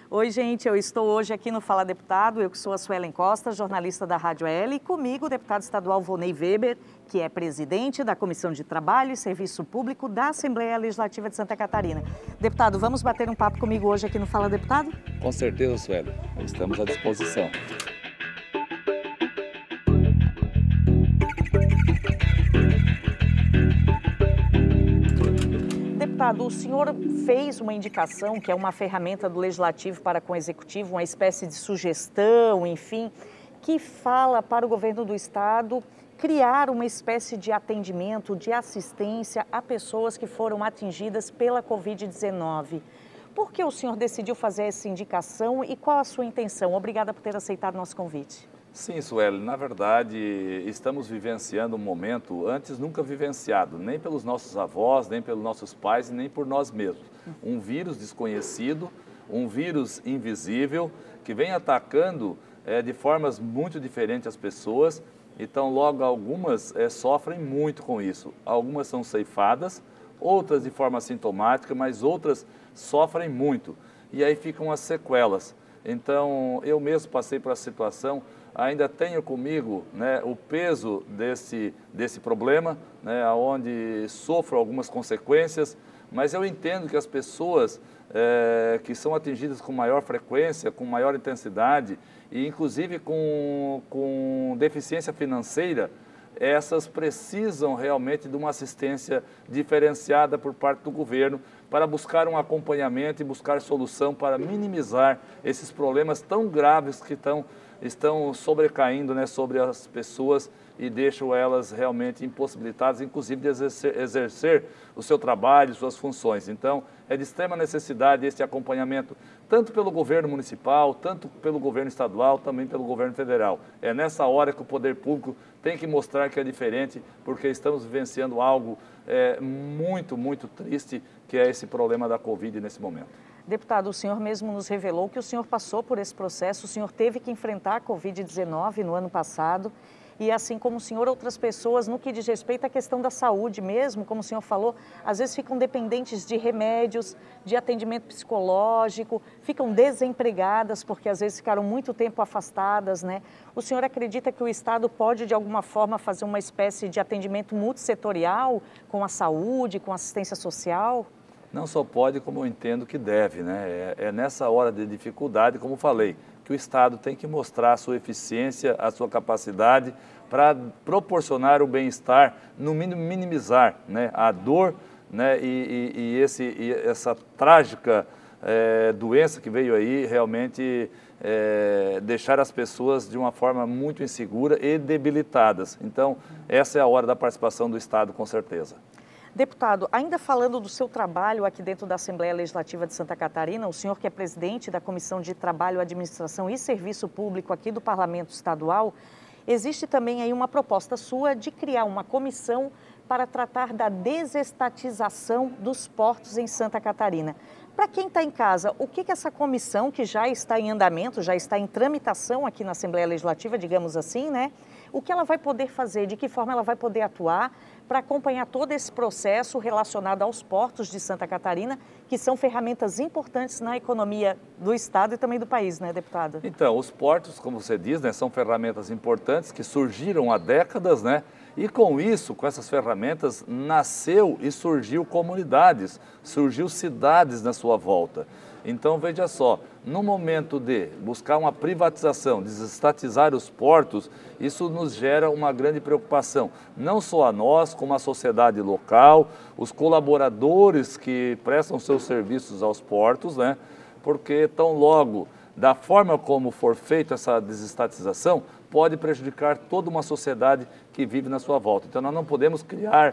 Oi, gente, eu estou hoje aqui no Fala Deputado, eu que sou a Suelen Costa, jornalista da Rádio L, e comigo o deputado estadual Vonei Weber, que é presidente da Comissão de Trabalho e Serviço Público da Assembleia Legislativa de Santa Catarina. Deputado, vamos bater um papo comigo hoje aqui no Fala Deputado? Com certeza, Suelen, estamos à disposição. Deputado, o senhor fez uma indicação, que é uma ferramenta do Legislativo para com o Executivo, uma espécie de sugestão, enfim, que fala para o governo do Estado criar uma espécie de atendimento, de assistência a pessoas que foram atingidas pela Covid-19. Por que o senhor decidiu fazer essa indicação e qual a sua intenção? Obrigada por ter aceitado nosso convite. Sim, Sueli, na verdade, estamos vivenciando um momento antes nunca vivenciado, nem pelos nossos avós, nem pelos nossos pais e nem por nós mesmos. Um vírus desconhecido, um vírus invisível, que vem atacando de formas muito diferentes as pessoas. Então, logo, algumas sofrem muito com isso. Algumas são ceifadas, outras de forma sintomática, mas outras sofrem muito. E aí ficam as sequelas. Então, eu mesmo passei por essa situação, ainda tenho comigo, né, o peso desse problema, né, onde sofro algumas consequências, mas eu entendo que as pessoas que são atingidas com maior frequência, com maior intensidade, e inclusive com deficiência financeira, essas precisam realmente de uma assistência diferenciada por parte do governo para buscar um acompanhamento e buscar solução para minimizar esses problemas tão graves que estão sobrecaindo, né, sobre as pessoas e deixam elas realmente impossibilitadas, inclusive de exercer o seu trabalho, suas funções. Então, é de extrema necessidade esse acompanhamento, tanto pelo governo municipal, tanto pelo governo estadual, também pelo governo federal. É nessa hora que o poder público tem que mostrar que é diferente, porque estamos vivenciando algo muito, muito triste, que é esse problema da Covid nesse momento. Deputado, o senhor mesmo nos revelou que o senhor passou por esse processo, o senhor teve que enfrentar a Covid-19 no ano passado, e assim como o senhor, outras pessoas, no que diz respeito à questão da saúde mesmo, como o senhor falou, às vezes ficam dependentes de remédios, de atendimento psicológico, ficam desempregadas porque às vezes ficaram muito tempo afastadas, né? O senhor acredita que o Estado pode, de alguma forma, fazer uma espécie de atendimento multissetorial com a saúde, com a assistência social? Não só pode, como eu entendo que deve, né? É nessa hora de dificuldade, como falei, que o Estado tem que mostrar a sua eficiência, a sua capacidade para proporcionar o bem-estar, no mínimo minimizar, né, a dor, né, e essa trágica doença que veio aí realmente deixar as pessoas de uma forma muito insegura e debilitadas. Então, essa é a hora da participação do Estado, com certeza. Deputado, ainda falando do seu trabalho aqui dentro da Assembleia Legislativa de Santa Catarina, o senhor que é presidente da Comissão de Trabalho, Administração e Serviço Público aqui do Parlamento Estadual, existe também aí uma proposta sua de criar uma comissão para tratar da desestatização dos portos em Santa Catarina. Para quem está em casa, o que essa comissão, que já está em andamento, já está em tramitação aqui na Assembleia Legislativa, digamos assim, né? O que ela vai poder fazer, de que forma ela vai poder atuar para acompanhar todo esse processo relacionado aos portos de Santa Catarina, que são ferramentas importantes na economia do Estado e também do país, né, deputado? Então, os portos, como você diz, né, são ferramentas importantes que surgiram há décadas, né? E com isso, com essas ferramentas, nasceu e surgiu comunidades, surgiu cidades na sua volta. Então, veja só, no momento de buscar uma privatização, desestatizar os portos, isso nos gera uma grande preocupação, não só a nós, como a sociedade local, os colaboradores que prestam seus serviços aos portos, né? Porque tão logo, da forma como for feita essa desestatização, pode prejudicar toda uma sociedade que vive na sua volta. Então, nós não podemos criar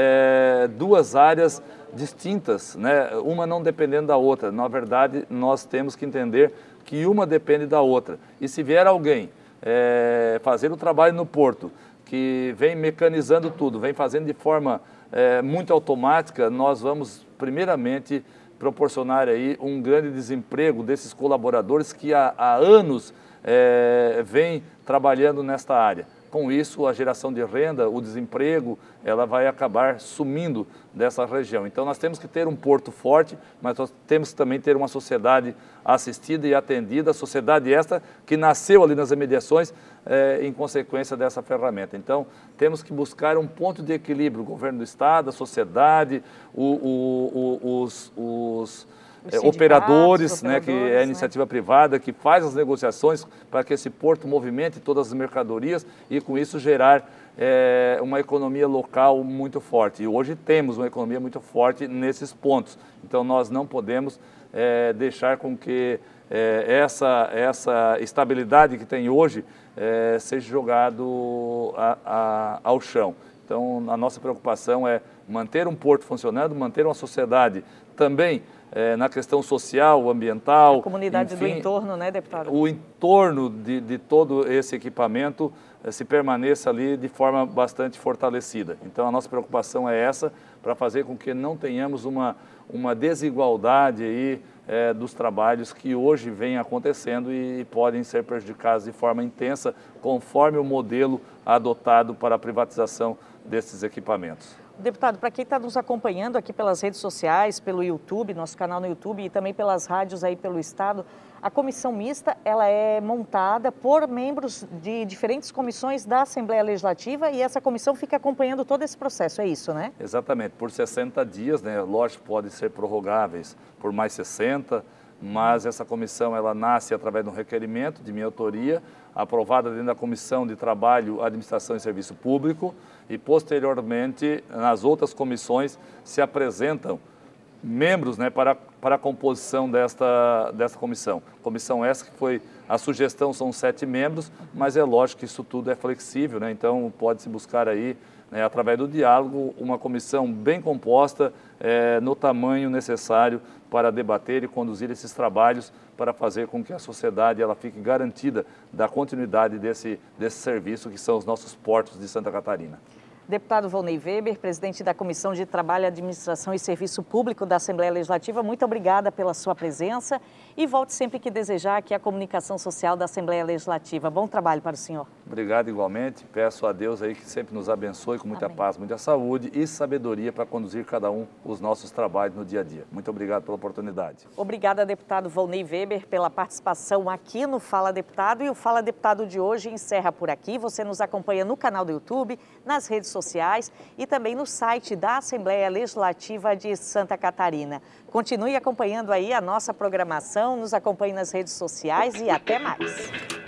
duas áreas distintas, né? Uma não dependendo da outra. Na verdade, nós temos que entender que uma depende da outra. E se vier alguém fazer o trabalho no porto, que vem mecanizando tudo, vem fazendo de forma muito automática, nós vamos, primeiramente, proporcionar aí um grande desemprego desses colaboradores que há anos vêm trabalhando nesta área. com isso a geração de renda, o desemprego, ela vai acabar sumindo dessa região. Então nós temos que ter um porto forte, mas nós temos que também ter uma sociedade assistida e atendida, sociedade esta que nasceu ali nas imediações em consequência dessa ferramenta. Então temos que buscar um ponto de equilíbrio, o governo do estado, a sociedade, os operadores, né, que é a iniciativa privada, que faz as negociações para que esse porto movimente todas as mercadorias e com isso gerar uma economia local muito forte. E hoje temos uma economia muito forte nesses pontos. Então nós não podemos deixar com que essa estabilidade que tem hoje seja jogado ao chão. Então a nossa preocupação é manter um porto funcionando, manter uma sociedade também na questão social, ambiental. A comunidade, enfim, do entorno, né, deputado? O entorno de todo esse equipamento se permaneça ali de forma bastante fortalecida. Então a nossa preocupação é essa, para fazer com que não tenhamos uma desigualdade aí, dos trabalhos que hoje vêm acontecendo e podem ser prejudicados de forma intensa, conforme o modelo adotado para a privatização desses equipamentos. Deputado, para quem está nos acompanhando aqui pelas redes sociais, pelo YouTube, nosso canal no YouTube e também pelas rádios aí pelo estado, a comissão mista, ela é montada por membros de diferentes comissões da Assembleia Legislativa e essa comissão fica acompanhando todo esse processo, é isso, né? Exatamente, por 60 dias, né? Lógico, pode ser prorrogáveis por mais 60, mas essa comissão ela nasce através de um requerimento de minha autoria, aprovada dentro da Comissão de Trabalho, Administração e Serviço Público e posteriormente nas outras comissões se apresentam membros, né, para a composição desta comissão. Comissão essa que foi, a sugestão são 7 membros, mas é lógico que isso tudo é flexível, né, então pode-se buscar aí, né, através do diálogo, uma comissão bem composta, no tamanho necessário para debater e conduzir esses trabalhos para fazer com que a sociedade ela fique garantida da continuidade desse serviço que são os nossos portos de Santa Catarina. Deputado Volney Weber, presidente da Comissão de Trabalho, Administração e Serviço Público da Assembleia Legislativa, muito obrigada pela sua presença e volte sempre que desejar aqui a comunicação social da Assembleia Legislativa. Bom trabalho para o senhor. Obrigado igualmente, peço a Deus aí que sempre nos abençoe com muita paz, muita saúde e sabedoria para conduzir cada um os nossos trabalhos no dia a dia. Muito obrigado pela oportunidade. Obrigada, deputado Volney Weber, pela participação aqui no Fala Deputado e o Fala Deputado de hoje encerra por aqui. Você nos acompanha no canal do YouTube, nas redes sociais e também no site da Assembleia Legislativa de Santa Catarina. Continue acompanhando aí a nossa programação, nos acompanhe nas redes sociais e até mais.